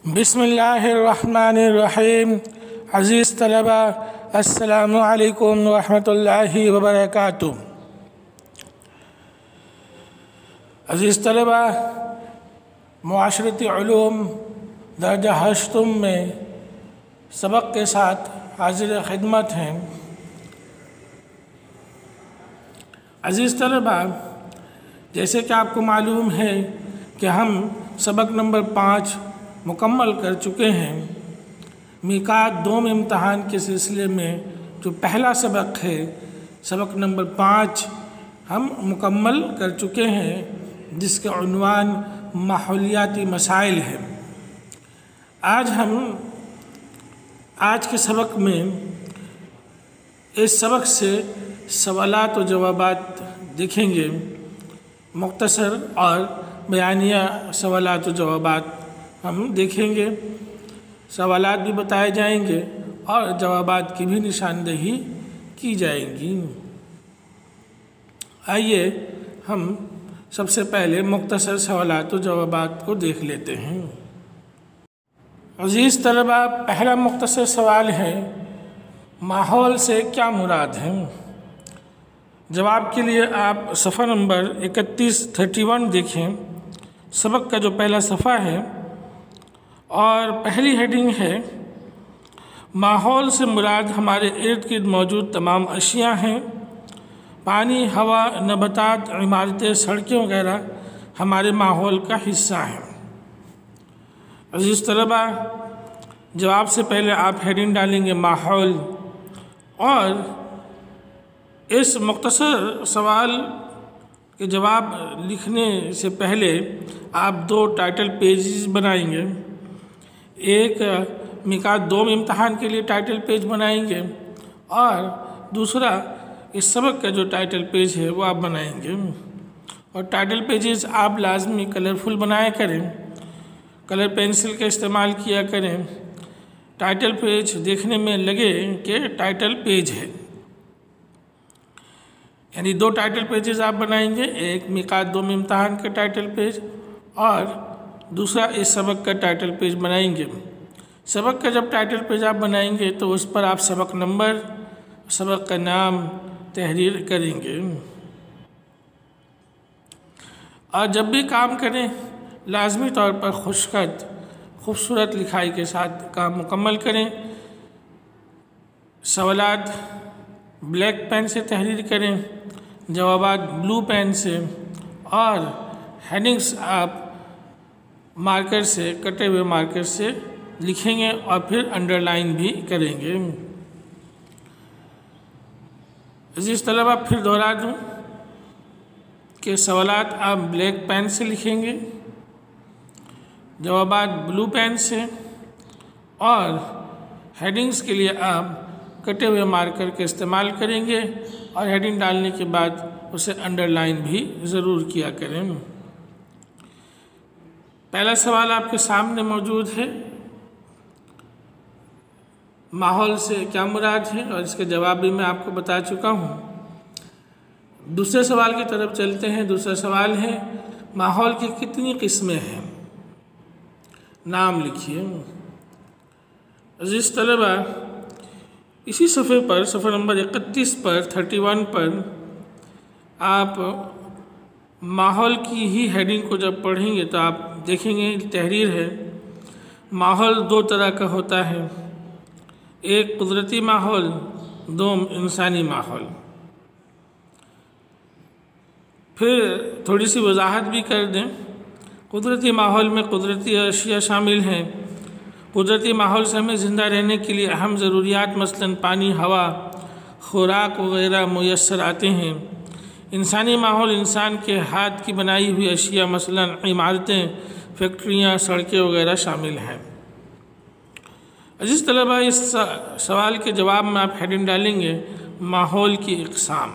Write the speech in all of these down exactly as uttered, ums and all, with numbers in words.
बिस्मिल्लाहिर्रहमानिर्रहीम। अज़ीज़ तलबा, अस्सलामु अलैकुम वरहमतुल्लाहि वबरकातुह। अज़ीज़ तलबा, मुआशरती उलूम दर्जा हश्तुम में सबक के साथ हाजिर खिदमत हैं। अज़ीज़ तलबा, जैसे कि आपको मालूम है कि हम सबक नंबर पाँच मुकम्मल कर चुके हैं। मीकात दोम इम्तहान के सिलसिले में जो पहला सबक है, सबक नंबर पाँच हम मुकम्मल कर चुके हैं, जिसका उन्वान माहौलियाती मसाइल है। आज हम आज के सबक में इस सबक से सवालात और जवाबात देखेंगे। मुख्तसर और बयानिया सवालात और जवाबात हम देखेंगे। सवालात भी बताए जाएंगे और जवाबात की भी निशानदेही की जाएगी। आइए हम सबसे पहले मुख्तसर सवालात और जवाबात को देख लेते हैं। अज़ीज़ तलबा, पहला मुख्तसर सवाल है, माहौल से क्या मुराद है? जवाब के लिए आप सफ़ा नंबर इकतीस थर्टी वन देखें। सबक का जो पहला सफ़ा है और पहली हेडिंग है, माहौल से मुराद हमारे इर्द गिर्द मौजूद तमाम अशिया हैं। पानी, हवा, नबातात, इमारतें, सड़कें वगैरह हमारे माहौल का हिस्सा हैं। अज़ीज़ तलबा, जवाब से पहले आप हेडिंग डालेंगे माहौल, और इस मुख्तसर सवाल के जवाब लिखने से पहले आप दो टाइटल पेजेस बनाएंगे। एक मीकात दोम इम्तहान के लिए टाइटल पेज बनाएंगे और दूसरा इस सबक का जो टाइटल पेज है वो आप बनाएंगे। और टाइटल पेजेस आप लाजमी कलरफुल बनाया करें, कलर पेंसिल का इस्तेमाल किया करें। टाइटल पेज देखने में लगे कि टाइटल पेज है, यानी दो टाइटल पेजेस आप बनाएंगे, एक मीकात दोम इम्तहान का टाइटल पेज और दूसरा इस सबक का टाइटल पेज बनाएंगे। सबक का जब टाइटल पेज आप बनाएंगे तो उस पर आप सबक नंबर, सबक का नाम तहरीर करेंगे। और जब भी काम करें लाजमी तौर पर खुशखत खूबसूरत लिखाई के साथ काम मुकम्मल करें। सवालात ब्लैक पेन से तहरीर करें, जवाबात ब्लू पेन से, और हेडिंग्स आप मार्कर से, कटे हुए मार्कर से लिखेंगे और फिर अंडरलाइन भी करेंगे। अज़ीज़ तलबा, फिर दोहरा दूँ कि सवालात आप ब्लैक पेन से लिखेंगे, जवाबात ब्लू पेन से, और हेडिंग्स के लिए आप कटे हुए मार्कर का इस्तेमाल करेंगे और हेडिंग डालने के बाद उसे अंडरलाइन भी ज़रूर किया करें। पहला सवाल आपके सामने मौजूद है, माहौल से क्या मुराद है, और इसके जवाब भी मैं आपको बता चुका हूँ। दूसरे सवाल की तरफ चलते हैं। दूसरा सवाल है, माहौल की कितनी किस्में हैं? नाम लिखिए। अज़ीज़ तलबा, इसी सफ़े पर, सफ़ा नंबर इकतीस पर, थर्टी वन पर आप माहौल की ही हेडिंग को जब पढ़ेंगे तो आप देखेंगे तहरीर है, माहौल दो तरह का होता है, एक कुदरती माहौल, दो इंसानी माहौल। फिर थोड़ी सी वजाहत भी कर दें। कुदरती माहौल में कुदरती अशिया शामिल हैं। कुदरती माहौल से हमें ज़िंदा रहने के लिए अहम ज़रूरियात मसलन पानी, हवा, खुराक वगैरह मुयस्सर आते हैं। इंसानी माहौल इंसान के हाथ की बनाई हुई अशिया मसलन इमारतें, फैक्ट्रियाँ, सड़कें वगैरह शामिल हैं। अज़ीज़ तलबा, इस सवाल के जवाब में आप हेडिंग डालेंगे माहौल की इक़साम।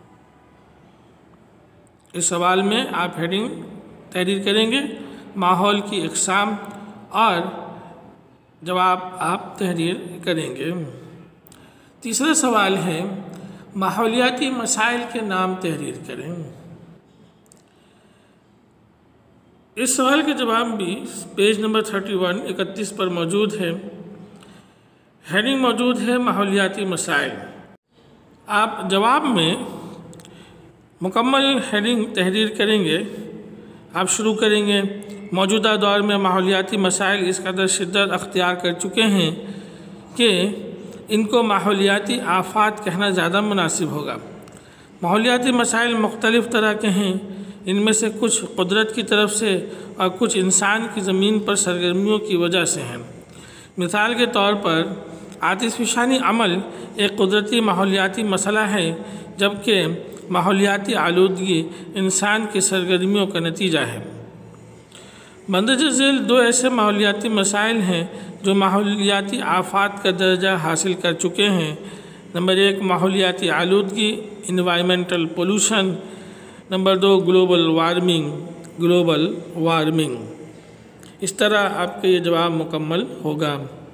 इस सवाल में आप हेडिंग तहरीर करेंगे माहौल की इक़साम, और जवाब आप तहरीर करेंगे। तीसरा सवाल है, माहौलियाती मसाइल के नाम तहरीर करें। اس سوال کے جواب بھی پیج نمبر تھرٹی ون اکتیس پر موجود ہے۔ ہیڈنگ موجود ہے ماحولیاتی مسائل۔ آپ جواب میں مکمل ہیڈنگ تحریر کریں گے۔ آپ شروع کریں گے، موجودہ دور میں ماحولیاتی مسائل اس قدر شدت اختیار کر چکے ہیں کہ ان کو ماحولیاتی آفات کہنا زیادہ مناسب ہوگا۔ ماحولیاتی مسائل مختلف طرح کے ہیں، ان میں سے کچھ قدرت کی طرف سے اور کچھ انسان کی زمین پر سرگرمیوں کی وجہ سے ہیں۔ مثال کے طور پر آتش فشانی عمل ایک قدرتی ماحولیاتی مسئلہ ہے، جبکہ ماحولیاتی آلودگی انسان کی سرگرمیوں کا نتیجہ ہے۔ مندرجہ ذیل دو ایسے ماحولیاتی مسائل ہیں جو ماحولیاتی آفات کا درجہ حاصل کر چکے ہیں۔ نمبر ایک ماحولیاتی آلودگی انوائرمنٹل پولوشن، نمبر دو گلوبل وارمنگ گلوبل وارمنگ۔ اس طرح آپ کا یہ جواب مکمل ہوگا۔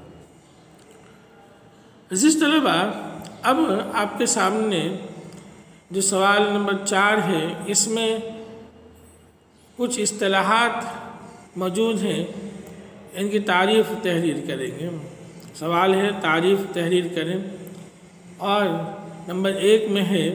عزیز طلبہ، اب آپ کے سامنے جو سوال نمبر چار ہے، اس میں کچھ اصطلاحات موجود ہیں، ان کی تعریف تحریر کریں گے۔ سوال ہے تعریف تحریر کریں، اور نمبر ایک میں ہے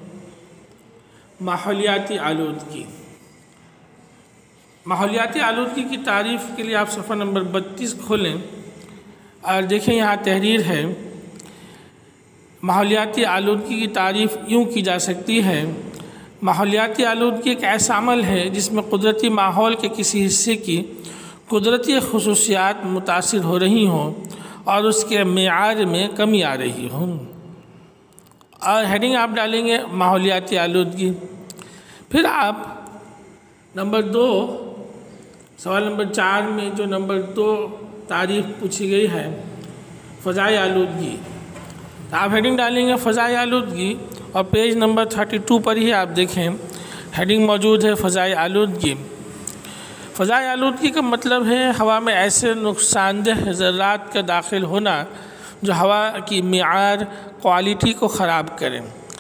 ماحولیاتی آلودگی۔ ماحولیاتی آلودگی کی تعریف کے لیے آپ صفحہ نمبر بتیس کھولیں اور دیکھیں یہاں تحریر ہے۔ ماحولیاتی آلودگی کی تعریف یوں کی جا سکتی ہے: ماحولیاتی آلودگی ایک ایسا عمل ہے جس میں قدرتی ماحول کے کسی حصے کی قدرتی خصوصیات متاثر ہو رہی ہوں اور اس کے معیار میں کمی آ رہی ہوں۔ اور ہیڈنگ آپ ڈالیں گے ماحولیاتی آلودگی۔ پھر آپ نمبر دو، سوال نمبر چار میں جو نمبر دو تعریف پوچھی گئی ہے فضائی آلودگی، تو آپ ہیڈنگ ڈالیں گے فضائی آلودگی، اور پیج نمبر تھرٹی ٹو پر ہی آپ دیکھیں ہیڈنگ موجود ہے فضائی آلودگی۔ فضائی آلودگی کا مطلب ہے ہوا میں ایسے نقصان دہ ذرات کا داخل ہونا جو ہوا کی معیار کوالٹی کو خراب کریں۔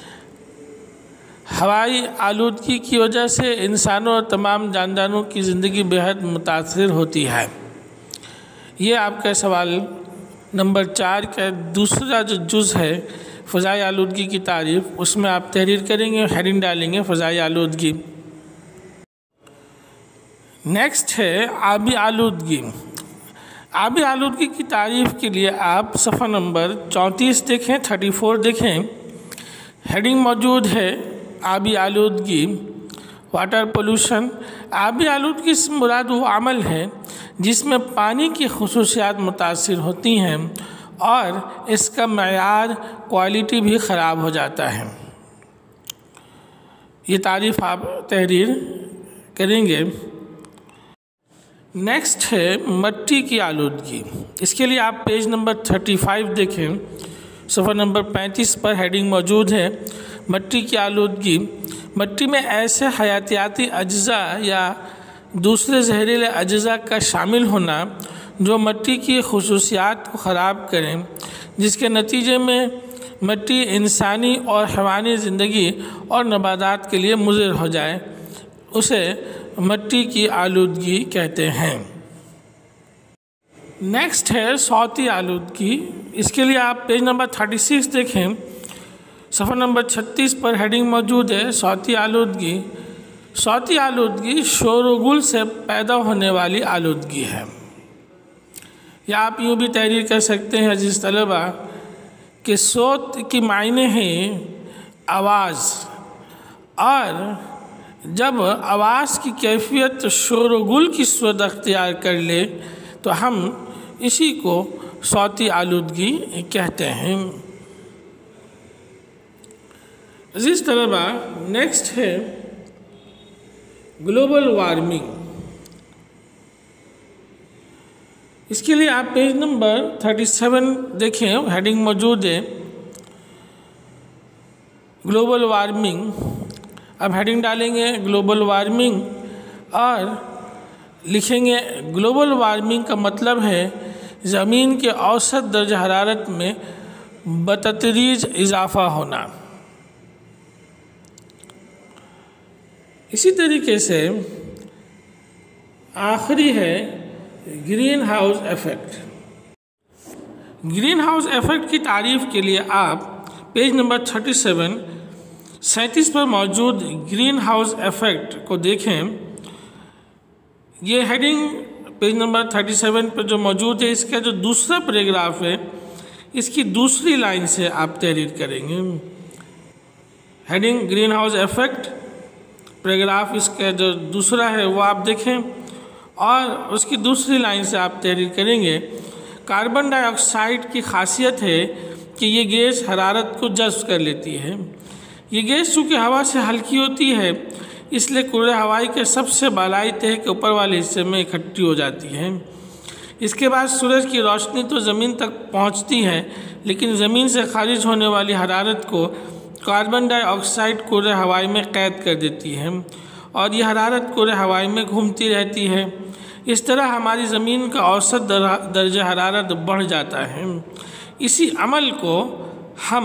ہوائی آلودگی کی وجہ سے انسانوں اور تمام جانداروں کی زندگی بے حد متاثر ہوتی ہے۔ یہ آپ کا سوال نمبر چار کا دوسرا جو جز ہے فضائی آلودگی کی تعریف، اس میں آپ تحریر کریں گے، ہیڈنگ ڈالیں گے فضائی آلودگی۔ نیکسٹ ہے آبی آلودگی۔ آبی آلودگی کی تعریف کے لیے آپ صفحہ نمبر چونتیس دیکھیں، تھرٹی فور دیکھیں۔ ہیڈنگ موجود ہے آبی آلودگی واٹر پولوشن۔ آبی آلودگی سے مراد وہ عمل ہے جس میں پانی کی خصوصیات متاثر ہوتی ہیں اور اس کا معیار کوالٹی بھی خراب ہو جاتا ہے۔ یہ تعریف آپ تحریر کریں گے۔ نیکسٹ ہے مٹی کی آلودگی۔ اس کے لیے آپ پیج نمبر تھرٹی فائیو دیکھیں، صفحہ نمبر پینتیس پر ہیڈنگ موجود ہے مٹی کی آلودگی۔ مٹی میں ایسے حیاتیاتی اجزاء یا دوسرے زہریلے اجزاء کا شامل ہونا جو مٹی کی خصوصیات کو خراب کریں، جس کے نتیجے میں مٹی انسانی اور حیوانی زندگی اور نباتات کے لیے مضر ہو جائے، اسے مٹی کی آلودگی کہتے ہیں۔ نیکسٹ ہے صوتی آلودگی۔ اس کے لیے آپ پیج نمبر تھرٹی سکس دیکھیں، صفحہ نمبر چھتیس پر ہیڈنگ موجود ہے صوتی آلودگی۔ صوتی آلودگی شور و گل سے پیدا ہونے والی آلودگی ہے۔ یا آپ یوں بھی تحریر کر سکتے ہیں عزیز طلبہ کہ صوت کی معنی ہے آواز، اور جب آواز کی کیفیت شور و گل کی صورت اختیار کر لے تو ہم اسی کو صوتی آلودگی کہتے ہیں۔ عزیز طلبہ، نیکسٹ ہے گلوبل وارمنگ۔ اس کے لیے آپ پیج نمبر تھرٹی سیون دیکھیں، ہیڈنگ موجود ہے گلوبل وارمنگ۔ اب ہیڈنگ ڈالیں گے گلوبل وارمنگ اور لکھیں گے گلوبل وارمنگ کا مطلب ہے زمین کے اوسط درجہ حرارت میں بتدریج اضافہ ہونا۔ اسی طریقے سے آخری ہے greenhouse effect. Greenhouse effect کی تعریف کے لیے آپ پیج نمبر تھرٹی سیون سینتیس پر موجود گرین ہاؤس ایفیکٹ کو دیکھیں۔ یہ ہیڈنگ پیج نمبر تھرٹی سیون پر جو موجود ہے، اس کا جو دوسرا پیراگراف ہے، اس کی دوسری لائن سے آپ تحریر کریں گے۔ Heading greenhouse effect, paragraph اس کا جو دوسرا ہے وہ آپ دیکھیں، اور اس کی دوسری لائن سے آپ تحریر کریں گے۔ کاربن ڈائی آکسائڈ کی خاصیت ہے کہ یہ گیس حرارت کو جذب کر لیتی ہے۔ یہ گیس چونکہ ہوا سے ہلکی ہوتی ہے، اس لیے کرۂ ہوائی کے سب سے بالائی تہہ کے اوپر والے حصے میں اکٹھی ہو جاتی ہے۔ اس کے بعد سورج کی روشنی تو زمین تک پہنچتی ہے، لیکن زمین سے خارج ہونے والی حرارت کو کاربن ڈائی آکسائڈ کرۂ ہوائی میں قید کر دیتی ہے، اور یہ حرارت کرۂ ہوائی میں گھومتی رہتی ہے۔ اس طرح ہماری زمین کا اوسط درجہ حرارت بڑھ جاتا ہے۔ اسی عمل کو ہم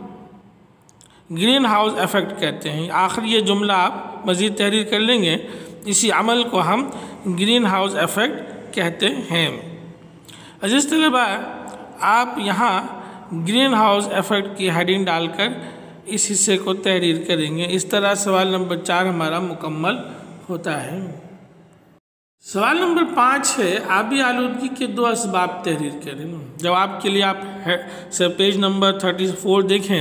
گرین ہاؤس ایفیکٹ کہتے ہیں۔ آخر یہ جملہ آپ مزید تحریر کر لیں گے، اسی عمل کو ہم گرین ہاؤس ایفیکٹ کہتے ہیں۔ عزیز طلباء، آپ یہاں گرین ہاؤس ایفیکٹ کی ہیڈنگ ڈال کر اس حصے کو تحریر کریں گے۔ اس طرح سوال نمبر چار ہمارا مکمل ہوتا ہے۔ سوال نمبر پانچ ہے آبی آلودگی کے دو اسباب تحریر کریں۔ جواب کے لیے آپ پیج نمبر تھرٹی فور دیکھیں،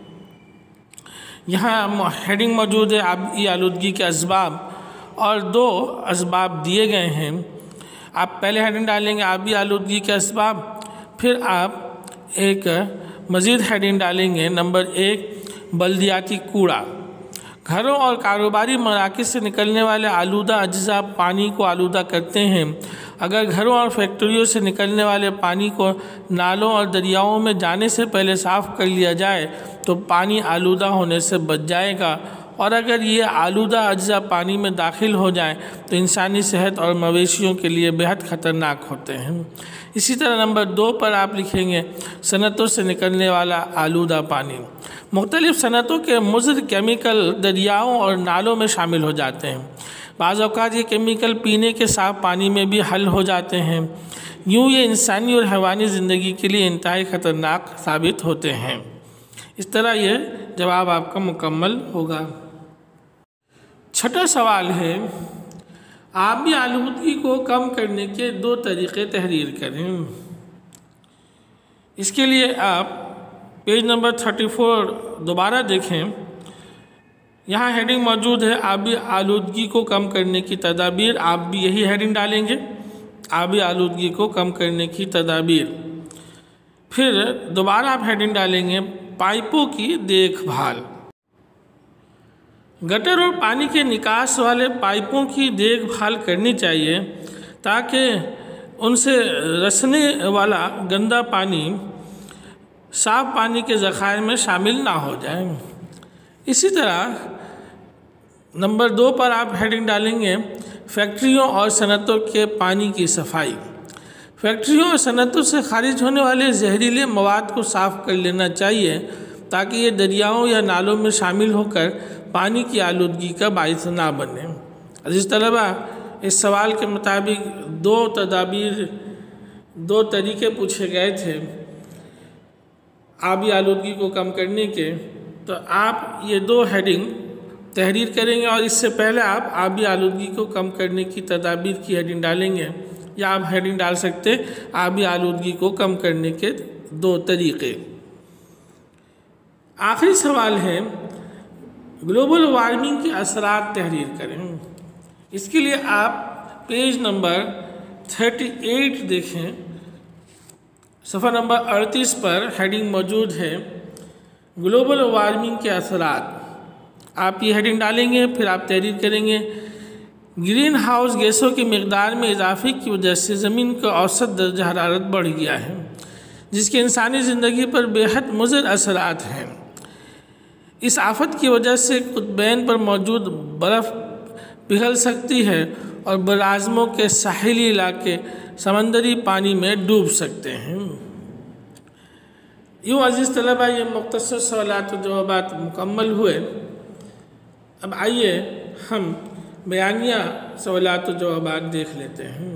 یہاں ہیڈنگ موجود ہے آبی آلودگی کے اسباب، اور دو اسباب دیے گئے ہیں۔ آپ پہلے ہیڈنگ ڈالیں گے آبی آلودگی کے اسباب، پھر آپ ایک مزید ہیڈنگ ڈالیں گے نمبر ایک بلدیاتی کوڑا۔ گھروں اور کاروباری مراکز سے نکلنے والے آلودہ اجزاء پانی کو آلودہ کرتے ہیں۔ اگر گھروں اور فیکٹریوں سے نکلنے والے پانی کو نالوں اور دریاؤں میں جانے سے پہلے صاف کر لیا جائے تو پانی آلودہ ہونے سے بچ جائے گا، اور اگر یہ آلودہ اجزاء پانی میں داخل ہو جائیں تو انسانی صحت اور مویشیوں کے لیے بہت خطرناک ہوتے ہیں۔ اسی طرح نمبر دو پر آپ لکھیں گے صنعتوں سے نکلنے والا آلودہ پانی۔ مختلف صنعتوں کے مضر کیمیکل دریاؤں اور نالوں میں شامل ہو جاتے ہیں۔ بعض اوقات یہ کیمیکل پینے کے صاف پانی میں بھی حل ہو جاتے ہیں۔ یوں یہ انسانی اور حیوانی زندگی کے لیے انتہائی خطرناک ثابت ہوتے ہیں۔ اس طرح یہ جواب آپ کا مکمل ہوگا۔ چھٹا سوال ہے آبی آلودگی کو کم کرنے کے دو طریقے تحریر کریں۔ اس کے لیے آپ پیج نمبر تھرٹی فور دوبارہ دیکھیں، یہاں ہیڈنگ موجود ہے آبی آلودگی کو کم کرنے کی تدابیر۔ آپ بھی یہی ہیڈنگ ڈالیں گے، آبی آلودگی کو کم کرنے کی تدابیر۔ پھر دوبارہ آپ ہیڈنگ ڈالیں گے پائپوں کی دیکھ بھال۔ گٹر اور پانی کے نکاس والے پائپوں کی دیکھ بھال کرنی چاہیے تاکہ ان سے رسنے والا گندا پانی صاف پانی کے ذخائر میں شامل نہ ہو جائے۔ اسی طرح نمبر دو پر آپ ہیڈنگ ڈالیں گے فیکٹریوں اور صنعتوں کے پانی کی صفائی۔ فیکٹریوں اور صنعتوں سے خارج ہونے والے زہریلے مواد کو صاف کر لینا چاہیے تاکہ یہ دریاؤں یا نالوں میں شامل ہو کر پانی کی آلودگی کا باعث نہ بنے۔ عزیز طلباء، اس سوال کے مطابق دو تدابیر دو طریقے پوچھے گئے تھے آبی آلودگی کو کم کرنے کے، تو آپ یہ دو ہیڈنگ تحریر کریں گے، اور اس سے پہلے آپ آبی آلودگی کو کم کرنے کی تدابیر کی ہیڈنگ ڈالیں گے، یا آپ ہیڈنگ ڈال سکتے آبی آلودگی کو کم کرنے کے دو طریقے۔ آخری سوال ہے گلوبل وارمنگ کے اثرات تحریر کریں۔ اس کے لیے آپ پیج نمبر تھرٹی ایٹ دیکھیں، صفحہ نمبر اڑتیس پر ہیڈنگ موجود ہے گلوبل وارمنگ کے اثرات۔ آپ یہ ہیڈنگ ڈالیں گے، پھر آپ تحریر کریں گے گرین ہاؤس گیسوں کی مقدار میں اضافے کی وجہ سے زمین کا اوسط درجہ حرارت بڑھ گیا ہے، جس کے انسانی زندگی پر بے حد مضر اثرات ہیں۔ اس آفت کی وجہ سے قطبین پر موجود برف پگھل سکتی ہے اور براعظموں کے ساحلی علاقے سمندری پانی میں ڈوب سکتے ہیں۔ یوں عزیز طلبہ، یہ مختصر سوالات و جوابات مکمل ہوئے۔ اب آئیے ہم بیانیہ سوالات و جوابات دیکھ لیتے ہیں۔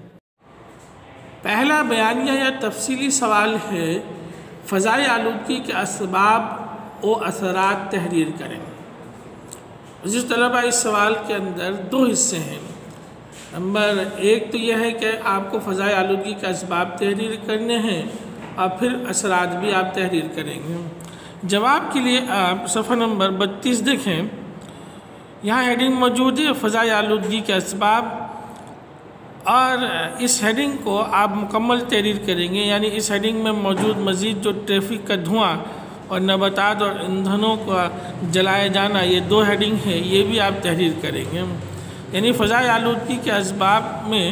پہلا بیانیہ یا تفصیلی سوال ہے، فضائی آلودگی کے اسباب و اثرات تحریر کریں۔ عزیز طلبہ، اس سوال کے اندر دو حصے ہیں۔ نمبر ایک تو یہ ہے کہ آپ کو فضائی آلودگی کے اسباب تحریر کرنے ہیں اور پھر اثرات بھی آپ تحریر کریں گے۔ جواب کے لیے آپ صفحہ نمبر بتیس دیکھیں، یہاں ہیڈنگ موجود ہے فضائی آلودگی کے اسباب، اور اس ہیڈنگ کو آپ مکمل تحریر کریں گے، یعنی اس ہیڈنگ میں موجود مزید جو ٹریفک کا دھواں اور نباتات اور ایندھنوں کا جلائے جانا، یہ دو ہیڈنگ ہے، یہ بھی آپ تحریر کریں گے۔ یعنی فضائی آلودگی کے اسباب میں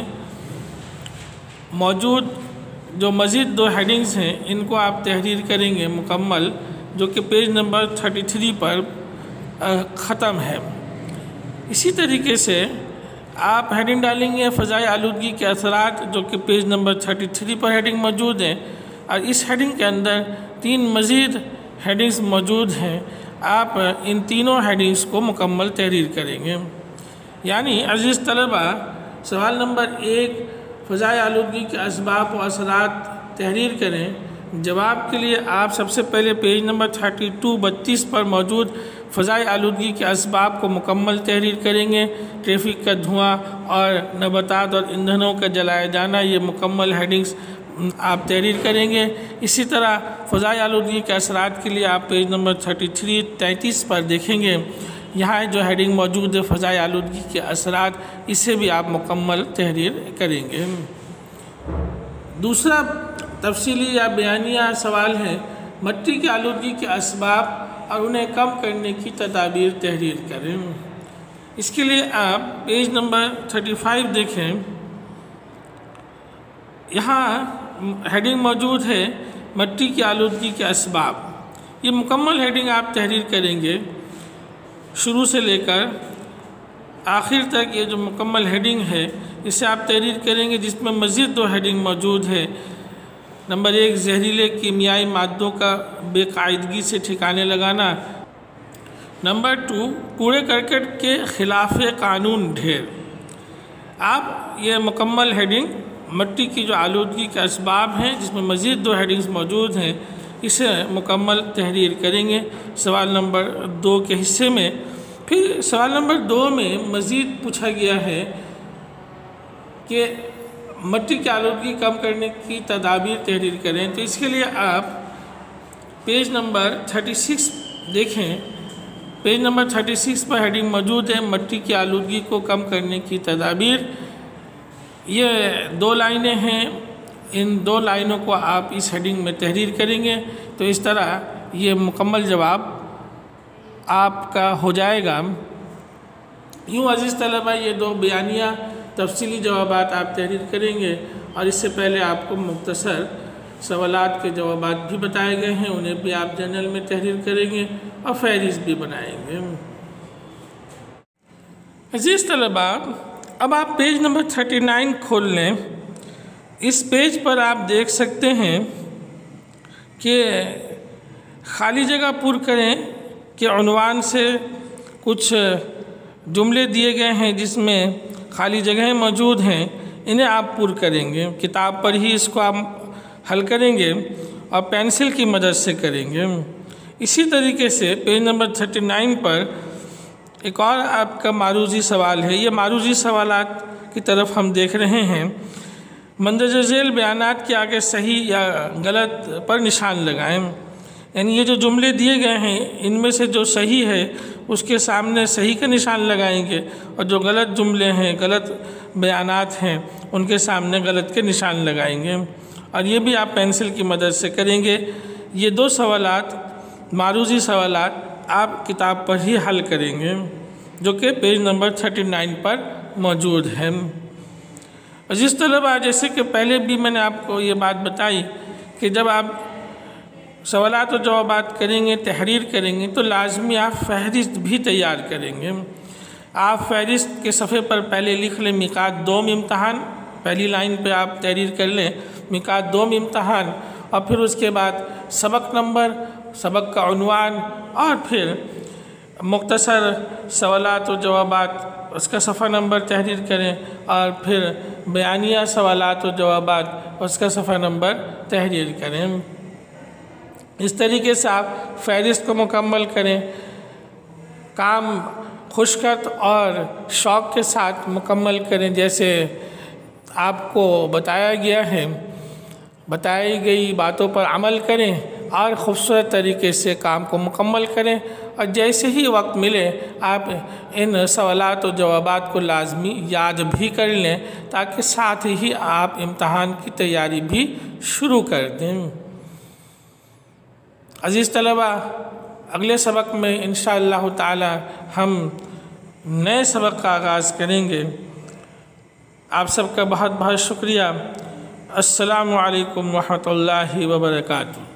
موجود جو مزید دو ہیڈنگز ہیں، ان کو آپ تحریر کریں گے مکمل، جو کہ پیج نمبر تینتیس پر ختم ہے۔ اسی طریقے سے آپ ہیڈنگ ڈالیں گے فضائی آلودگی کے اثرات، جو کہ پیج نمبر تینتیس پر ہیڈنگ موجود ہے، اور اس ہیڈنگ کے اندر تین مزید ہیڈنگز موجود ہیں، آپ ان تینوں ہیڈنگز کو مکمل تحریر کریں گے۔ یعنی عزیز طلبہ، سوال نمبر ایک، فضائی آلودگی کے اسباب و اثرات تحریر کریں، جواب کے لیے آپ سب سے پہلے پیج نمبر بتیس بتیس پر موجود فضائی آلودگی کے اسباب کو مکمل تحریر کریں گے۔ ٹریفک کا دھواں اور نباتات اور ایندھنوں کا جلائے جانا، یہ مکمل ہیڈنگز آپ تحریر کریں گے۔ اسی طرح فضائی آلودگی کے اثرات کے لیے آپ پیج نمبر تینتیس تینتیس پر دیکھیں گے، یہاں جو ہیڈنگ موجود ہے فضائی آلودگی کے اثرات، اسے بھی آپ مکمل تحریر کریں گے۔ دوسرا تفصیلی یا بیانیہ سوال ہے، مٹی کی آلودگی کے اسباب اور انہیں کم کرنے کی تدابیر تحریر کریں۔ اس کے لیے آپ پیج نمبر پینتیس دیکھیں، یہاں ہیڈنگ موجود ہے مٹی کی آلودگی کے اسباب۔ یہ مکمل ہیڈنگ آپ تحریر کریں گے، شروع سے لے کر آخر تک۔ یہ جو مکمل ہیڈنگ ہے اسے آپ تحریر کریں گے، جس میں مزید دو ہیڈنگ موجود ہے۔ نمبر ایک، زہریلے کیمیائی مادوں کا بے قاعدگی سے ٹھکانے لگانا۔ نمبر ٹو، کوڑے کرکٹ کے خلاف قانون ڈھیر۔ آپ یہ مکمل ہیڈنگ مٹی کی جو آلودگی کے اسباب ہیں، جس میں مزید دو ہیڈنگز موجود ہیں، اسے مکمل تحریر کریں گے سوال نمبر دو کے حصے میں۔ پھر سوال نمبر دو میں مزید پوچھا گیا ہے کہ مٹی کی آلودگی کم کرنے کی تدابیر تحریر کریں، تو اس کے لیے آپ پیج نمبر چھتیس دیکھیں، پیج نمبر چھتیس پر ہیڈنگ موجود ہے مٹی کی آلودگی کو کم کرنے کی تدابیر۔ یہ دو لائنیں ہیں، ان دو لائنوں کو آپ اس ہیڈنگ میں تحریر کریں گے، تو اس طرح یہ مکمل جواب آپ کا ہو جائے گا۔ یوں عزیز طلبہ، یہ دو بیانیہ تفصیلی جوابات آپ تحریر کریں گے، اور اس سے پہلے آپ کو مختصر سوالات کے جوابات بھی بتائے گئے ہیں، انہیں بھی آپ جنرل میں تحریر کریں گے اور فہرست بھی بنائیں گے۔ عزیز طلبہ، اب آپ پیج نمبر انتیس کھول لیں۔ اس پیج پر آپ دیکھ سکتے ہیں کہ خالی جگہ پر کریں کے عنوان سے کچھ جملے دیے گئے ہیں، جس میں خالی جگہیں موجود ہیں، انہیں آپ پر کریں گے۔ کتاب پر ہی اس کو آپ حل کریں گے اور پینسل کی مدد سے کریں گے۔ اسی طریقے سے پیج نمبر انتیس پر ایک اور آپ کا معروضی سوال ہے۔ یہ معروضی سوالات کی طرف ہم دیکھ رہے ہیں۔ مندرجہ ذیل بیانات کے آگے صحیح یا غلط پر نشان لگائیں۔ یعنی یہ جو جملے دیے گئے ہیں، ان میں سے جو صحیح ہے اس کے سامنے صحیح کا نشان لگائیں گے، اور جو غلط جملے ہیں، غلط بیانات ہیں، ان کے سامنے غلط کے نشان لگائیں گے، اور یہ بھی آپ پینسل کی مدد سے کریں گے۔ یہ دو سوالات معروضی سوالات آپ کتاب پر ہی حل کریں گے، جو کہ پیج نمبر انتیس پر موجود ہے۔ عزیز طلبہ، جیسے کہ پہلے بھی میں نے آپ کو یہ بات بتائی کہ جب آپ سوالات و جوابات کریں گے، تحریر کریں گے، تو لازمی آپ فہرست بھی تیار کریں گے۔ آپ فہرست کے صفحے پر پہلے لکھ لیں میقات دوم امتحان، پہلی لائن پہ آپ تحریر کر لیں میقات دوم امتحان، اور پھر اس کے بعد سبق نمبر، سبق کا عنوان، اور پھر مختصر سوالات و جوابات اس کا صفحہ نمبر تحریر کریں اور پھر بیانیہ سوالات و جوابات اس کا صفحہ نمبر تحریر کریں۔ اس طریقے سے آپ فہرست کو مکمل کریں، کام خشکت اور شوق کے ساتھ مکمل کریں جیسے آپ کو بتایا گیا ہے، بتائی گئی باتوں پر عمل کریں اور خوبصورت طریقے سے کام کو مکمل کریں، اور جیسے ہی وقت ملے آپ ان سوالات و جوابات کو لازمی یاد بھی کر لیں تاکہ ساتھ ہی آپ امتحان کی تیاری بھی شروع کر دیں۔ عزیز طلبہ، اگلے سبق میں انشاءاللہ تعالی ہم نئے سبق کا آغاز کریں گے۔ آپ سب کا بہت بہت شکریہ۔ السلام علیکم ورحمۃ اللہ وبرکاتہ۔